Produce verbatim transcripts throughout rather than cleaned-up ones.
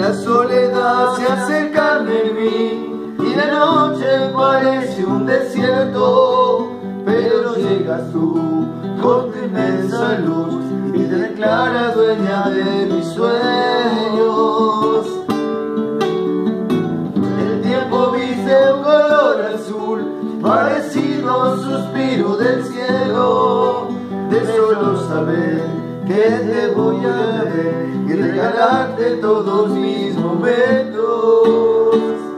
La soledad se hace carne en mí y la noche parece un desierto, pero llegas tú con tu inmensa luz y te declaras dueña de mis sueños. El tiempo viste un color azul, parecido a un suspiro del cielo, de solo saber que te voy a ver y regalarte todos mis momentos.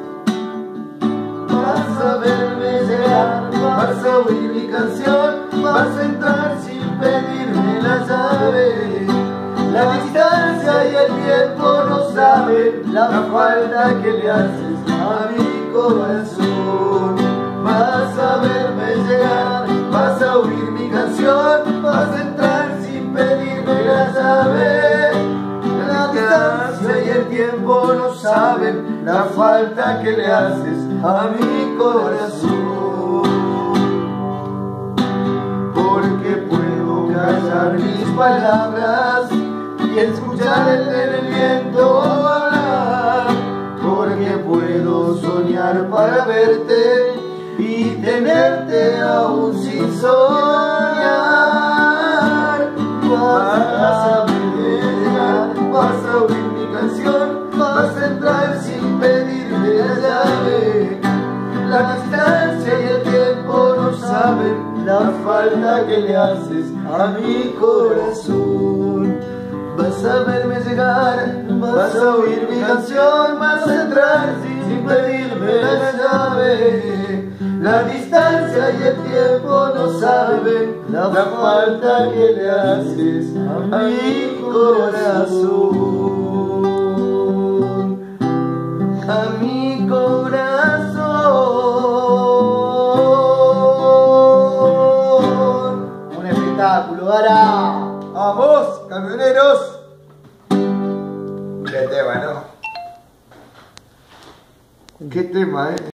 Vas a verme llegar, vas a oír mi canción, vas a entrar sin pedirme la llave. La distancia y el tiempo no saben la falta que le haces a mi corazón. Vas a verme llegar, vas a oír mi canción, vas a entrar sin pedirme la llave. La distancia y el tiempo no saben la falta que le haces a mi corazón. Porque puedo callar mis palabras y escuchar el del viento hablar. Porque puedo soñar para verte y tenerte aún sin soñar. Vas a ver, vas a oír mi canción, vas a entrar sin pedirme la llave. La distancia y el tiempo no saben la falta que le haces a mi corazón. Vas a verme llegar, vas a oír mi canción, vas a entrar sin pedirme la llave. La distancia y el tiempo no saben la falta que le haces a mi corazón. A mi corazón. Un espectáculo, Gara. ¡Vamos, camioneros! Qué tema, ¿no? Qué tema, eh.